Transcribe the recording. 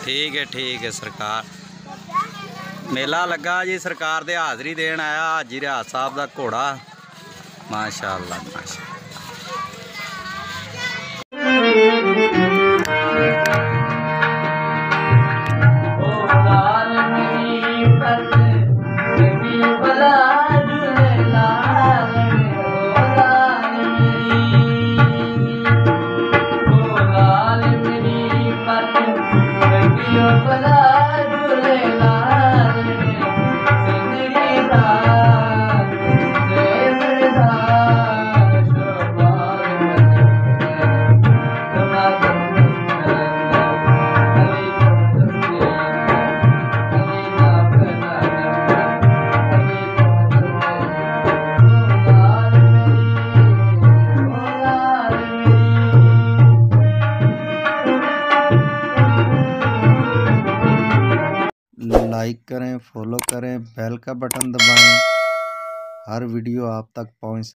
ठीक है सरकार। मेला लगा जी, सरकार दे हाज़री देन आया हाजी रियात साहब दा घोड़ा। माशाअल्लाह माशाअल्लाह। लाइक करें, फॉलो करें, बेल का बटन दबाएं, हर वीडियो आप तक पहुंच